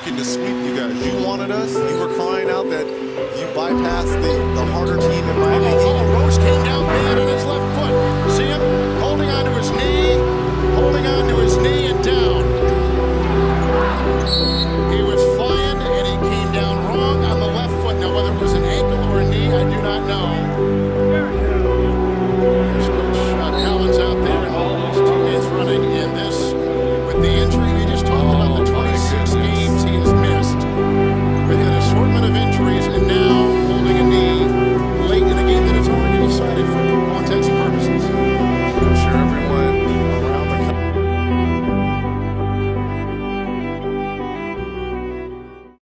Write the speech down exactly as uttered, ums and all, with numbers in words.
looking to sweep you guys. You wanted us. You were crying out that you bypassed the, the harder team in Miami. Oh, oh, Rose came down bad.